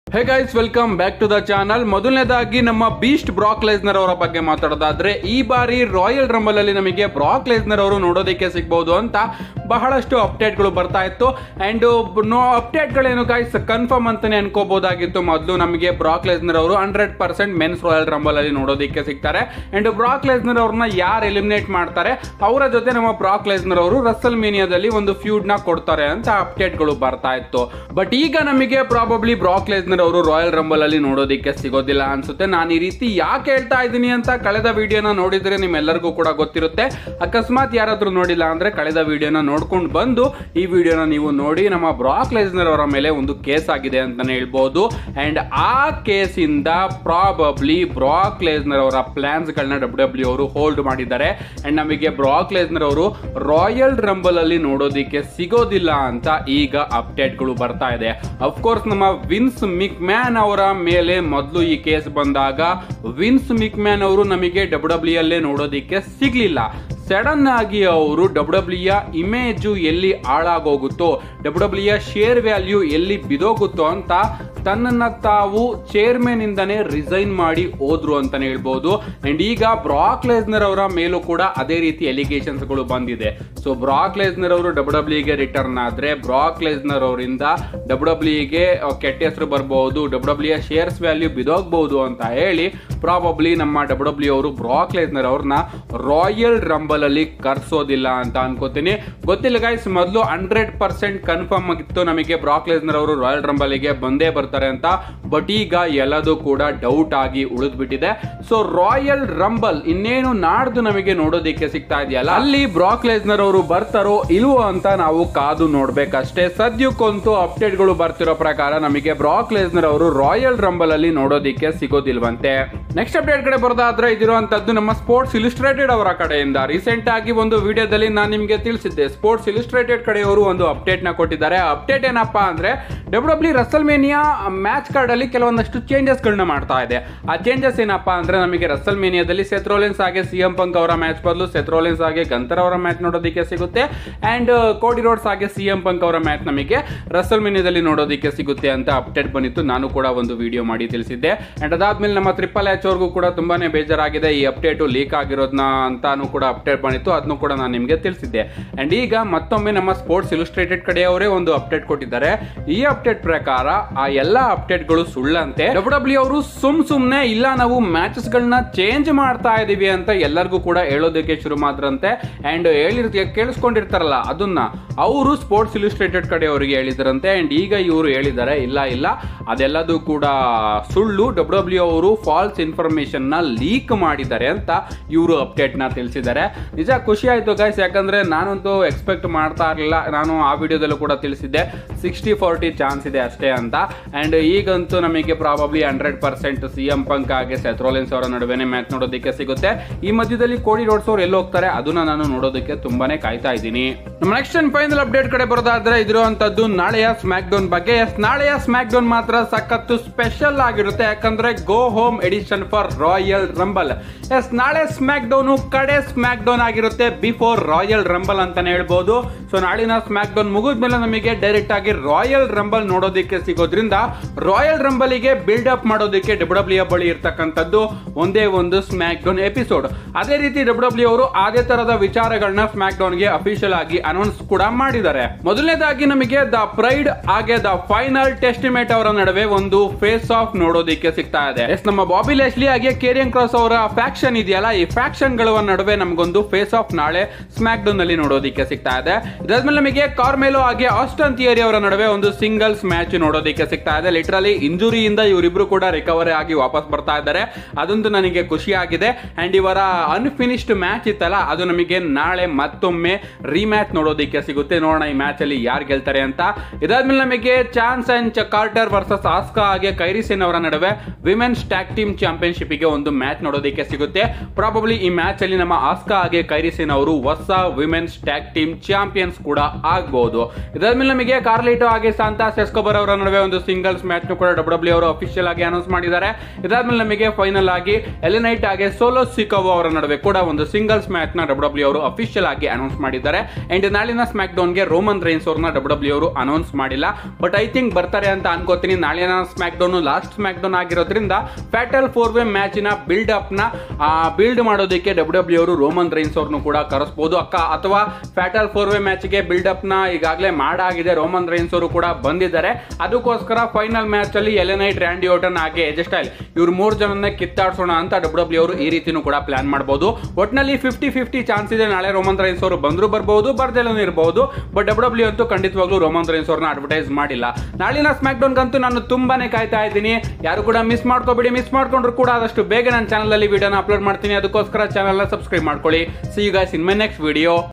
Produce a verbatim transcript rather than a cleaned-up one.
Hey guys, welcome back to the channel. ಮೊದಲನೇದಾಗಿ ನಮ್ಮ beast ಬ್ರಾಕ್ Lesnar ಅವರ ಬಗ್ಗೆ ಮಾತಾಡೋದಾದ್ರೆ, ಈ ಬಾರಿ ರಾಯಲ್ ರಂಬಲ್ ಅಲ್ಲಿ ನಮಗೆ ಬ್ರಾಕ್ ಲೆಸ್ನರ್ ಅವರು ನೋಡೋದಕ್ಕೆ ಸಿಗಬಹುದು ಅಂತ ಬಹಳಷ್ಟು ಅಪ್ಡೇಟ್ ಗಳು ಬರ್ತಾ ಇತ್ತು. ಅಂಡ್ ನೋ ಅಪ್ಡೇಟ್ ಗಳೇನು ಗೈಸ್ ಕನ್ಫರ್ಮ್ ಅಂತಾನೆ ಅನ್ಕೋಬಹುದಾಗಿತ್ತು. ಮೊದಲು ನಮಗೆ ಬ್ರಾಕ್ ಲೆಸ್ನರ್ ಅವರು hundred percent men's Royal Rumble ಅಲ್ಲಿ ನೋಡೋದಕ್ಕೆ ಸಿಗ್ತಾರೆ. ಅಂಡ್ ಬ್ರಾಕ್ ಲೆಸ್ನರ್ ಅವ್ರನ್ನ ಯಾರು ಎಲಿಮಿನೇಟ್ ಮಾಡ್ತಾರೆ ಅವರ ಜೊತೆ ನಮ್ಮ ಬ್ರಾಕ್ ಲೆಸ್ನರ್ ಅವರು ರಸಲ್ ಮೇನಿಯಾದಲ್ಲಿ ಒಂದು ಫ್ಯೂಡ್ ನ ಕೊಡ್ತಾರೆ ಅಂತ ಅಪ್ಡೇಟ್ ಗಳು ಬರ್ತಾ ಇತ್ತು. ಬಟ್ ಈಗ ನಮಗೆ ಪ್ರಾಬಬ್ಲಿ ಬ್ರಾಕ್ ಲೆಸ್ನರ್ ಅವರು ರಾಯಲ್ ರಂಬಲ್ ಅಲ್ಲಿ ನೋಡೋದಕ್ಕೆ ಸಿಗೋದಿಲ್ಲ ಅನ್ಸುತ್ತೆ. ನಾನು ಈ ರೀತಿ ಯಾಕೆ ಹೇಳ್ತಾ ಇದ್ದೀನಿ ಅಂತ ಕಳೆದ ವಿಡಿಯೋನ ನೋಡಿದ್ರೆ ನಿಮ್ಮೆಲ್ಲರಿಗೂ ಕೂಡ ಗೊತ್ತಿರುತ್ತೆ. ಅಕಸ್ಮಾತ್ ಯಾರಾದ್ರೂ ನೋಡಿಲ್ಲ ಅಂದ್ರೆ ಕಳೆದ ವಿಡಿಯೋನ ನೋಡ್ಕೊಂಡು ಬಂದು ಈ ವಿಡಿಯೋನ ನೀವು ನೋಡಿ. ನಮ್ಮ ಬ್ರಾಕ್ ಲೆಸ್ನರ್ ಅವರ ಮೇಲೆ ಒಂದು ಕೇಸ್ ಆಗಿದೆ ಅಂತಾನೆ ಹೇಳ್ಬಹುದು. ಅಂಡ್ ಆ ಕೇಸ್ ಇಂದ ಪ್ರಾಬಬ್ಲಿ ಬ್ರಾಕ್ ಲೆಸ್ನರ್ ಅವರ ಪ್ಲಾನ್ಸ್ ಗಳನ್ನ ಡಬ್ಲ್ಯೂ ಡಬ್ಲ್ಯೂ ಅವರು ಹೋಲ್ಡ್ ಮಾಡಿದ್ದಾರೆ. ಅಂಡ್ ನಮಗೆ ಬ್ರಾಕ್ ಲೆಸ್ನರ್ ಅವರು ರಾಯಲ್ ರಂಬಲ್ ಅಲ್ಲಿ ನೋಡೋದಿಕ್ಕೆ ಸಿಗೋದಿಲ್ಲ ಅಂತ ಈಗ ಅಪ್ಡೇಟ್ ಗಳು ಬರ್ತಾ ಇದೆ. ಅಫ್ಕೋರ್ಸ್ ನಮ್ಮ ವಿನ್ಸ್ ಮಿಕ್ಮ್ಯಾನ್ ಅವರ ಮೇಲೆ ಮೊದಲು ಈ ಕೇಸ್ ಬಂದಾಗ ವಿನ್ಸ್ ಮಿಕ್ಮ್ಯಾನ್ ಅವರು ನಮಗೆ ಡಬ್ಲ್ಯೂ ಡಬ್ಲ್ಯೂ ಅಲ್ಲೇ ನೋಡೋದಿಕ್ಕೆ ಸಿಗ್ಲಿಲ್ಲ. ಸಡನ್ ಆಗಿ ಅವರು ಡಬ್ಲ್ಯೂ ಡಬ್ಲ್ಯೂ ಇಮೇಜು ಎಲ್ಲಿ ಹಾಳಾಗೋಗುತ್ತೋ, ಡಬ್ಲ್ಯೂ ಡಬ್ಲ್ಯೂ ಶೇರ್ ವ್ಯಾಲ್ಯೂ ಎಲ್ಲಿ ಬಿದೋಗುತ್ತೋ ಅಂತ ತನ್ನನ್ನ ತಾವು ಚೇರ್ಮನ್ ಇಂದಾನೆ ರಿಸೈನ್ ಮಾಡಿ ಹೋದ್ರು ಅಂತಾನೆ ಹೇಳ್ಬಹುದು. ಅಂಡ್ ಈಗ ಬ್ರಾಕ್ ಲೆಸ್ನರ್ ಅವರ ಮೇಲೂ ಕೂಡ ಅದೇ ರೀತಿ ಎಲಿಗೇಷನ್ಸ್ ಗಳು ಬಂದಿದೆ. ಸೊ ಬ್ರಾಕ್ ಲೆಸ್ನರ್ ಅವರು ಡಬ್ಲ್ಯೂ ಡಬ್ಲ್ಯೂ ಗೆ ರಿಟರ್ನ್ ಆದ್ರೆ ಬ್ರಾಕ್ ಲೆಸ್ನರ್ ಅವರಿಂದ ಡಬ್ಲ್ಯೂ ಡಬ್ಲ್ಯೂ ಗೆ ಕೆಟ್ಟ ಹೆಸರು ಬರಬಹುದು, ಡಬ್ಲ್ಯೂ ಡಬ್ಲ್ಯೂ ಶೇರ್ಸ್ ವ್ಯಾಲ್ಯೂ ಬಿದೋಗಬಹುದು ಅಂತ ಹೇಳಿ ಪ್ರಾಬಬ್ಲಿ ನಮ್ಮ ಡಬ್ಲ್ಯೂ ಡಬ್ಲ್ಯೂ ಅವರು ಬ್ರಾಕ್ ಲೆಸ್ನರ್ ಅವ್ರನ್ನ ರಾಯಲ್ ರಂಬಲ್ ಅಲ್ಲಿ ಕರ್ಸೋದಿಲ್ಲ ಅಂತ ಅನ್ಕೋತೀನಿ. ಗೊತ್ತಿಲ್ಲ ಗೈಸ್, ಮೊದಲು ಹಂಡ್ರೆಡ್ ಪರ್ಸೆಂಟ್ ಕನ್ಫರ್ಮ್ ಆಗಿತ್ತು ನಮಗೆ ಬ್ರಾಕ್ ಲೆಸ್ನರ್ ಅವರು ರಾಯಲ್ ರಂಬಲ್ ಗೆ ಬಂದೇ ಬರ್ತಾರೆ ಅಂತ. ಬಟ್ ಈಗ ಎಲ್ಲದೂ ಕೂಡ ಡೌಟ್ ಆಗಿ ಉಳಿದ್ ಬಿಟ್ಟಿದೆ. ಸೊ ರಾಯಲ್ ರಂಬಲ್ ಇನ್ನೇನು ನಾಡ್ದು ನಮಗೆ ನೋಡೋದಿಕ್ಕೆ ಸಿಗ್ತಾ ಇದೆಯಲ್ಲ, ಅಲ್ಲಿ ಬ್ರಾಕ್ ಲೆಸ್ನರ್ ಅವರು ಬರ್ತಾರೋ ಇಲ್ವೋ ಅಂತ ನಾವು ಕಾದು ನೋಡ್ಬೇಕಷ್ಟೇ. ಸದ್ಯಕ್ಕಂತೂ ಅಪ್ಡೇಟ್ ಗಳು ಬರ್ತಿರೋ ಪ್ರಕಾರ ನಮಗೆ ಬ್ರಾಕ್ ಲೆಸ್ನರ್ ಅವರು ರಾಯಲ್ ರಂಬಲ್ ಅಲ್ಲಿ ನೋಡೋದಿಕ್ಕೆ ಸಿಗೋದಿಲ್ವಂತೆ. ನೆಕ್ಸ್ಟ್ ಅಪ್ಡೇಟ್ ಕಡೆ ಬರೋದಾದ್ರೆ ಇದಿರುವಂತದ್ದು ನಮ್ಮ ಸ್ಪೋರ್ಟ್ಸ್ ಇಲಿಸ್ಟ್ರೇಟೆಡ್ ಅವರ ಕಡೆಯಿಂದ. ರೀಸೆಂಟ್ ಆಗಿ ಒಂದು ವಿಡಿಯೋದಲ್ಲಿ ನಾನು ನಿಮಗೆ ತಿಳಿಸಿದ್ದೆ, ಸ್ಪೋರ್ಟ್ಸ್ ಇಲಿಸ್ಟ್ರೇಟೆಡ್ ಕಡೆಯವರು ಒಂದು ಅಪ್ಡೇಟ್ ನ ಕೊಟ್ಟಿದ್ದಾರೆ. ಅಪ್ಡೇಟ್ ಏನಪ್ಪಾ ಅಂದ್ರೆ W W WrestleMania match card ಅಲ್ಲಿ ಕೆಲವೊಂದಷ್ಟು ಚೇಂಜಸ್ ಗಳನ್ನ ಮಾಡ್ತಾ ಇದೆ. ಆ ಚೇಂಜಸ್ ಏನಪ್ಪಾ ಅಂದ್ರೆ ನಮಗೆ ರಸಲ್ ಮೇನಿಯಾದಲ್ಲಿ ಸೆತ್ ರೋಲಿನ್ಸ್ ಹಾಗೆ ಸಿಎಂ ಪಂಕ್ ಅವರ ಮ್ಯಾಚ್ ಬದಲು ಸೆತ್ ರೋಲಿನ್ಸ್ ಹಾಗೆ ಗಂತರ್ ಅವರ ಮ್ಯಾಚ್ ನೋಡೋದಕ್ಕೆ ಸಿಗುತ್ತೆ. ಅಂಡ್ ಕೋಡಿ ರೋಡ್ಸ್ ಹಾಗೆ ಸಿಎಂ ಪಂಕ್ ಅವರ ಮ್ಯಾಚ್ ನಮಗೆ ರಸಲ್ ಮೇನಿಯಾದಲ್ಲಿ ನೋಡೋದಕ್ಕೆ ಸಿಗುತ್ತೆ ಅಂತ ಅಪ್ಡೇಟ್ ಬಂದಿತ್ತು. ನಾನು ಕೂಡ ಒಂದು ವಿಡಿಯೋ ಮಾಡಿ ತಿಳಿಸಿದ್ದೆ. ಅಂಡ್ ಅದಾದ್ಮೇಲೆ ನಮ್ಮ ಟ್ರಿಪಲ್ ಎಚ್ ಅವ್ರಿಗೂ ಕೂಡ ತುಂಬಾನೇ ಬೇಜಾರಾಗಿದೆ ಈ ಅಪ್ಡೇಟ್ ಲೀಕ್ ಆಗಿರೋದನ್ನ ಅಂತಾನು ಕೂಡ ಅಪ್ಡೇಟ್ ಬಂದಿತ್ತು. ಅದನ್ನು ಕೂಡ ನಾನು ನಿಮಗೆ ತಿಳಿಸಿದ್ದೆ. ಅಂಡ್ ಈಗ ಮತ್ತೊಮ್ಮೆ ನಮ್ಮ ಸ್ಪೋರ್ಟ್ಸ್ ಇಲಿಸ್ಟ್ರೇಟೆಡ್ ಕಡೆಯವರೇ ಒಂದು ಅಪ್ಡೇಟ್ ಕೊಟ್ಟಿದ್ದಾರೆ. ಈ ಅಪ್ಡೇಟ್ ಪ್ರಕಾರ ಆ ಎಲ್ಲಾ ಅಪ್ಡೇಟ್ ಗಳು ಸುಳ್ಳಂತೆ. ಡಬ್ಲ್ಯೂ ಡಬ್ಲ್ಯೂ ಅವರು ಸುಮ್ ಸುಮ್ನೆ ಇಲ್ಲ ನಾವು ಮ್ಯಾಚಸ್ ಗಳನ್ನ ಚೇಂಜ್ ಮಾಡ್ತಾ ಇದೀವಿ ಅಂತ ಎಲ್ಲರಿಗೂ ಕೂಡ ಹೇಳೋದಕ್ಕೆ ಶುರು ಮಾಡ್ರಂತೆ. ಅಂಡ್ ಹೇಳಿರ್ತೀವಿ ಕೇಳಿಸ್ಕೊಂಡಿರ್ತಾರಲ್ಲ ಅದನ್ನ ಅವರು ಸ್ಪೋರ್ಟ್ಸ್ ಇಲಿಸ್ಟ್ರೇಟೆಡ್ ಕಡೆಯವರಿಗೆ ಹೇಳಿದ್ರಂತೆ. ಅಂಡ್ ಈಗ ಇವರು ಹೇಳಿದ್ದಾರೆ ಇಲ್ಲ ಇಲ್ಲ ಅದೆಲ್ಲದೂ ಕೂಡ ಸುಳ್ಳು, ಡಬ್ಲ್ಯೂ ಡಬ್ಲ್ಯೂ ಅವರು ಫಾಲ್ಸ್ ಇನ್ಫಾರ್ಮೇಶನ್ ನ ಲೀಕ್ ಮಾಡಿದ್ದಾರೆ ಅಂತ ಇವರು ಅಪ್ಡೇಟ್ ನ ತಿಳಿಸಿದ್ದಾರೆ. ನಿಜ ಖುಷಿ ಆಯ್ತು ಗೈಸ್, ಯಾಕಂದ್ರೆ ನಾನಂತೂ ಎಕ್ಸ್ಪೆಕ್ಟ್ ಮಾಡ್ತಾ ಇರಲಿಲ್ಲ. ನಾನು ಆ ವಿಡಿಯೋದಲ್ಲೂ ಕೂಡ ತಿಳಿಸಿದ್ದೆ ಸಿಕ್ಸ್ಟಿ ಫೋರ್ಟಿ ಚಾನ್ಸ್ ಇದೆ ಅಷ್ಟೇ ಅಂತ. ಅಂಡ್ ಈಗಂತೂ ನಮಗೆ probably hundred percent CM Punk ಹಾಗೆ ಸೆತ್ ರೋಲಿನ್ಸ್ ಅವರ ನಡುವೆನೆ ಮ್ಯಾಚ್ ನೋಡೋದಕ್ಕೆ ಸಿಗುತ್ತೆ. ಈ ಮಧ್ಯದಲ್ಲಿ ಕೋಡಿ ರೋಡ್ಸ್ ಅವರು ಎಲ್ಲಿ ಹೋಗ್ತಾರೆ ಅದನ್ನ ನಾನು ನೋಡೋದಕ್ಕೆ ತುಂಬಾನೇ ಕಾಯ್ತಾ ಇದ್ದೀನಿ. ನಮ್ಮ ನೆಕ್ಸ್ಟ್ ಅಂಡ್ ಫೈನಲ್ ಅಪ್ಡೇಟ್ ಕಡೆ ಬರೋದಾದ್ರೆ ಇದಿರುವಂತದ್ದು ನಾಳೆಯ ಸ್ಮ್ಯಾಕ್ ಡೌನ್ ಬಗ್ಗೆ. ಎಸ್, ನಾಳೆಯ ಸ್ಮ್ಯಾಕ್ ಡೌನ್ ಮಾತ್ರ ಸಖತ್ತು ಸ್ಪೆಷಲ್ ಆಗಿರುತ್ತೆ, ಯಾಕಂದ್ರೆ go home edition for Royal Rumble. Yes, ನಾಳೆ ಸ್ಮ್ಯಾಕ್ ಡೌನ್ ಕಡೆ ಸ್ಮ್ಯಾಕ್ ಡೌನ್ ಆಗಿರುತ್ತೆ ಬಿಫೋರ್ ರಾಯಲ್ ರಂಬಲ್ ಅಂತಾನೆ ಹೇಳ್ಬಹುದು. ಸೊ ನಾಳಿನ ಸ್ಮ್ಯಾಕ್ ಡೌನ್ ಮುಗಿದ್ಮೇಲೆ ನಮಗೆ ಡೈರೆಕ್ಟ್ ಆಗಿ ರಾಯಲ್ ರಂಬಲ್ ನೋಡೋದಕ್ಕೆ ಸಿಗೋದ್ರಿಂದ ರಾಯಲ್ ರಂಬಲ್ ಗೆ ಬಿಲ್ಡ್ ಅಪ್ ಮಾಡೋದಕ್ಕೆ ಡಬ್ಲ್ಯೂ ಡಬ್ಲ್ಯೂ ಬಳಿ ಇರ್ತಕ್ಕಂಥದ್ದು ಒಂದೇ ಒಂದು ಸ್ಮ್ಯಾಕ್ ಡೌನ್ ಎಪಿಸೋಡ್. ಅದೇ ರೀತಿ ಡಬ್ಲ್ಯೂ ಡಬ್ಲ್ಯೂ ಅವರು ಅದೇ ತರದ ವಿಚಾರಗಳನ್ನ ಸ್ಮ್ಯಾಕ್ ಡೌನ್ ಗೆ ಅಫಿಷಿಯಲ್ ಆಗಿ ಅನೌನ್ಸ್ ಕೂಡ ಮಾಡಿದ್ದಾರೆ. ಮೊದಲನೇದಾಗಿ ನಮಗೆ ದ ಪ್ರೈಡ್ ಹಾಗೆ ದ ಫೈನಲ್ ಟೆಸ್ಟಿಮೇಟ್ ಅವರ ನಡುವೆ ಒಂದು ಫೇಸ್ ಆಫ್ ನೋಡೋದಕ್ಕೆ ಸಿಗ್ತಾ ಇದೆ. ಎಸ್, ನಮ್ಮ ಬಾಬಿ ಲೆಸ್ಲಿ ಹಾಗೆ ಕೇರಿಯನ್ ಕ್ರಾಸ್ ಅವರ ಫ್ಯಾಕ್ಷನ್ ಇದೆಯಲ್ಲ, ಈ ಫ್ಯಾಕ್ಷನ್ ಗಳ ನಡುವೆ ನಮಗೊಂದು ಫೇಸ್ ಆಫ್ ನಾಳೆ ಸ್ಮ್ಯಾಕ್ ಡೌನ್ ಅಲ್ಲಿ ನೋಡೋದಕ್ಕೆ ಸಿಗ್ತಾ ಇದೆ. ಇದಾದ್ಮೇಲೆ ನಮಗೆ ಕಾರ್ಮೆಲೋ ಹಾಗೆ ಆಸ್ಟನ್ ಥಿಯರಿ ಅವರ ನಡುವೆ ಒಂದು ಸಿಂಗಲ್ಸ್ ಮ್ಯಾಚ್ ನೋಡೋದಕ್ಕೆ ಸಿಗ್ತಾ ಇದೆ. ಲಿಟರಲಿ ಇಂಜುರಿಯಿಂದ ಇವರಿಬ್ರು ಕೂಡ ರಿಕವರಿ ಆಗಿ ವಾಪಸ್ ಬರ್ತಾ ಇದ್ದಾರೆ, ಅದಂತೂ ನನಗೆ ಖುಷಿ ಆಗಿದೆ. ಅಂಡ್ ಇವರ ಅನ್ಫಿನಿಶ್ಡ್ ಮ್ಯಾಚ್ ಇತ್ತಲ್ಲ ಅದು ನಮಗೆ ನಾಳೆ ಮತ್ತೊಮ್ಮೆ ರಿಮ್ಯಾಚ್ ನೋಡೋದಕ್ಕೆ ಸಿಗುತ್ತೆ. ನೋಡೋಣ ಈ ಮ್ಯಾಚ್ ಅಲ್ಲಿ ಯಾರು ಗೆಲ್ತಾರೆ ಅಂತ. ಇದಾದ್ಮೇಲೆ ನಮಗೆ Chance and Carter versus Asuka ಹಾಗೆ ಕೈರಿ ಸೇನ್ ಅವರ ನಡುವೆ ವಿಮೆನ್ಸ್ ಟ್ಯಾಗ್ ಟೀಮ್ ಚಾಂಪಿಯನ್ಶಿಪ್ ಗೆ ಒಂದು ಮ್ಯಾಚ್ ನೋಡೋದಕ್ಕೆ ಸಿಗುತ್ತೆ. ಪ್ರಾಬಬ್ಲಿ ಈ ಮ್ಯಾಚ್ ಅಲ್ಲಿ ನಮ್ಮ ಆಸ್ಕಾ ಹಾಗೆ ಕೈರಿ ಸೇನ್ ಅವರು ಹೊಸ ವಿಮೆನ್ಸ್ ಟ್ಯಾಗ್ ಟೀಮ್ ಚಾಂಪಿಯನ್ಸ್ ಕೂಡ ಆಗಬಹುದು. ಇದಾದ್ಮೇಲೆ ನಮಗೆ ಕಾರ್ಲಿಟೋ ಹಾಗೆ ಸಾಂತಾಸ್ ಎಸ್ಕೋಬರ್ ಅವರ ನಡುವೆ ಒಂದು ಸಿಂಗಲ್ಸ್ ಮ್ಯಾಚ್ ಕೂಡ ಡಬ್ಲ್ಯೂ ಡಬ್ಲ್ಯೂ ಅವರು ಅಫಿಷಿಯಲ್ ಆಗಿ ಅನೌನ್ಸ್ ಮಾಡಿದ್ದಾರೆ. ಇದಾದ್ಮೇಲೆ ನಮಗೆ ಫೈನಲ್ ಆಗಿ ಎಲಿನೈಟ್ ಹಾಗೆ ಸೋಲೋ ಸಿಕೋವಾ ಅವರ ನಡುವೆ ಕೂಡ ಒಂದು ಸಿಂಗಲ್ಸ್ ಮ್ಯಾಚ್ ನ ಡಬ್ಲ್ಯೂ ಡಬ್ಲ್ಯೂ ಅವರು ಅಫಿಷಿಯಲ್ ಆಗಿ ಅನೌನ್ಸ್ ಮಾಡಿದ್ದಾರೆ. ಅಂಡ್ ನಾಳಿನ ಸ್ಮ್ಯಾಕ್ ಡೌನ್ ಗೆ ರೋಮನ್ ರೈನ್ಸ್ ಅವ್ರನ್ನ ಡಬ್ಲ್ಯೂ ಡಬ್ಲ್ಯೂ ಅವರು ಅನೌನ್ಸ್ ಮಾಡಿಲ್ಲ, ಬಟ್ ಐ ಥಿಂಕ್ ಬರ್ತಾರೆ ಅಂತ ಅನ್ಕೋತೀನಿ. ನಾಳಿನ SmackDown last SmackDown ಆಗಿರೋದ್ರಿಂದ ಫ್ಯಾಟಲ್ ಫೋರ್ ವೇ ಮ್ಯಾಚ್ ನ ಬಿಲ್ಡ್ ಅಪ್ ನ ಬಿಲ್ಡ್ ಮಾಡೋದಕ್ಕೆ ಡಬ್ಲ್ಯೂ ಡಬ್ಲ್ಯೂ ಅವರು ರೋಮನ್ ರೈನ್ಸ್ ಅವ್ರನ್ನು ಕೂಡ ಕರೆಸಬಹುದು ಅಕ್ಕ, ಅಥವಾ ಫ್ಯಾಟಲ್ ಫೋರ್ ವೇ ಮ್ಯಾಚ್ ಗೆ ಬಿಲ್ಡ್ ಅಪ್ ನ ಈಗಾಗಲೇ ಮಾಡಾಗಿದೆ, ರೋಮನ್ ರೈನ್ಸ್ ಅವರು ಕೂಡ ಬಂದಿದ್ದಾರೆ. ಅದಕ್ಕೋಸ್ಕರ ಫೈನಲ್ ಮ್ಯಾಚ್ ಅಲ್ಲಿ ಎಲೆನೈಟ್, ರ್ಯಾಂಡಿ ಓರ್ಟನ್ ಹಾಗೆ ಎಜೆ ಸ್ಟೈಲ್ ಇವ್ರು ಮೂರು ಜನನ್ನ ಕಿತ್ತಾಡ್ಸೋಣ ಅಂತ ಡಬ್ಲ್ಯೂ ಡಬ್ಲ್ಯೂ ಅವರು ಈ ರೀತಿನೂ ಕೂಡ ಪ್ಲಾನ್ ಮಾಡಬಹುದು. ಒಟ್ಟಿನಲ್ಲಿ ಫಿಫ್ಟಿ ಫಿಫ್ಟಿ ಚಾನ್ಸ್ ಇದೆ, ನಾಳೆ ರೋಮನ್ ರೈನ್ಸ್ ಅವರು ಬಂದ್ರು ಬರಬಹುದು, ಬರ್ದೆಲ್ಲೂ ಇರಬಹುದು. ಬಟ್ ಡಬ್ಲ್ಯೂ ಡಬ್ಲ್ಯೂ ಅಂತೂ ಖಂಡಿತವಾಗ್ಲೂ ರೋಮನ್ ರೈನ್ಸ್ ಅವ್ರನ್ನ ಅಡ್ವರ್ಟೈಸ್ ಮಾಡಿಲ್ಲ. ನಾಳಿನ ಸ್ಮ್ಯಾಕ್ ಡೌನ್ ಅಂತೂ ನಾನು ತುಂಬಾನೇ ಕಾಯ್ತಾ ಇದ್ದೀನಿ. ಯಾರು ಕೂಡ ಮಿಸ್ ಮಾಡ್ಕೋಬೇಡಿ, ಮಿಸ್ ಮಾಡ್ಕೊಂಡ್ರು ಕೂಡ ಆದಷ್ಟು ಬೇಗ ನನ್ನ ಚಾನಲ್ ಅಲ್ಲಿ ವಿಡಿಯೋನ ಅಪ್ಲೋಡ್ ಮಾಡ್ತೀನಿ. ಅದಕ್ಕೋಸ್ಕರ ಚಾನಲ್ ನ ಸಬ್ಸ್ಕ್ರೈಬ್ ಮಾಡ್ಕೊಳ್ಳಿ. See you guys in my next video.